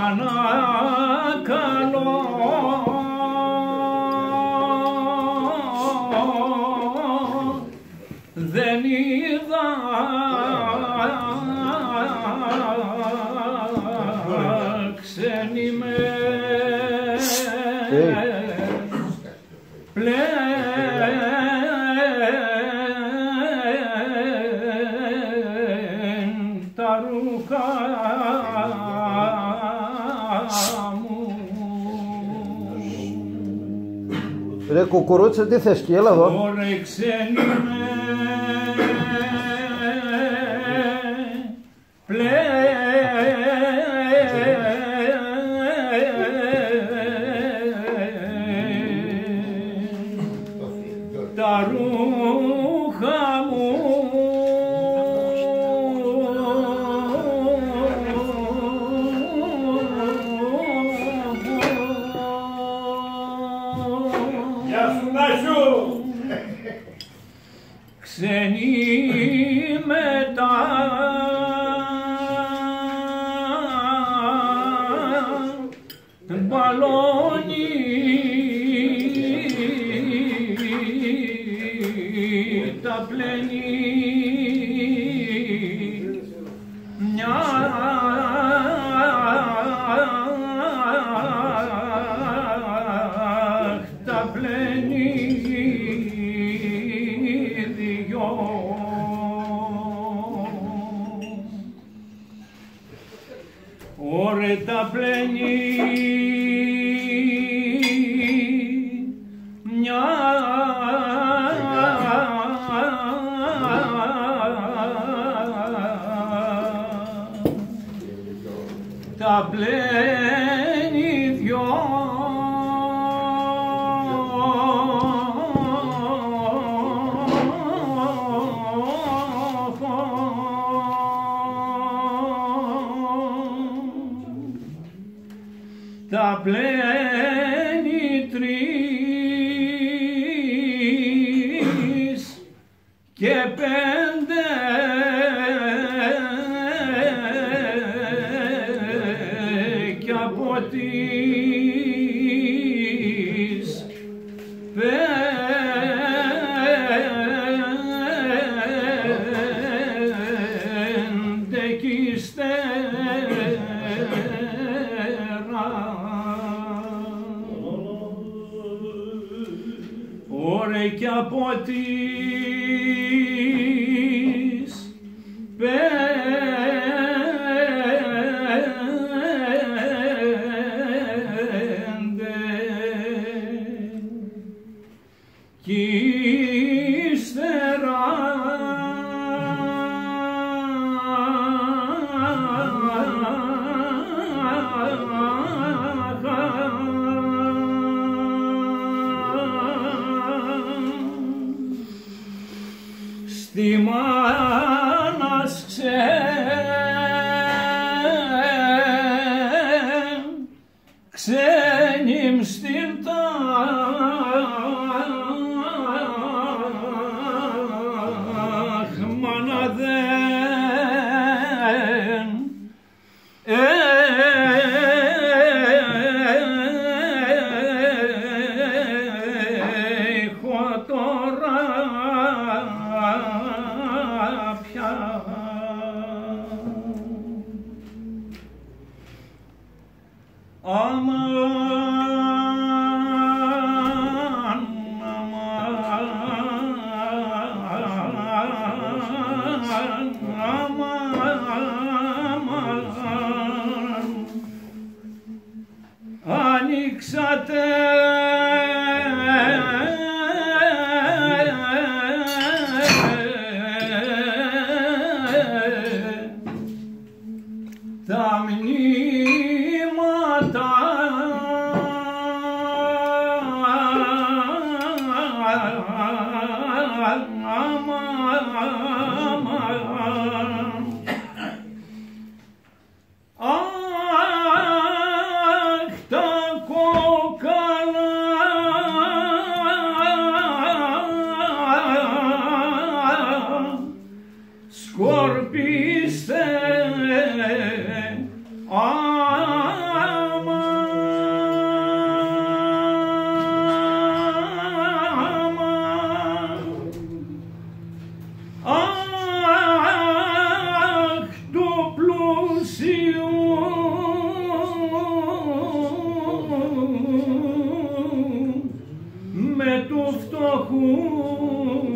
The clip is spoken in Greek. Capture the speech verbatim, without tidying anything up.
παρακαλώ, δεν είδα ξένη με πλέν τα ρούχα μου. Ρε κουκουρούτσα, τι θες, και έλα εδώ. Ωρε ξένη με τα ρούχα μου Γεια σου Νάσου! ξένοι μετά μπαλόνι τα πλένει μια τα πλένει δυο. Ωρε τα πλένει μια τα πλένει δυο. Τα πλένει τρεις και πέντε κι από τις πέντε κι ύστερα ωρε κι από τις πέντε κι ύστερα στη μάνας ξέ, ξένη στήρτα μάνα δεν έχω τώρα πια. Αμάν, αμάν, αμάν, ανοίξατε τα μνήματα αχ τα κόκαλα σκορπίστε. Ah του φτωχού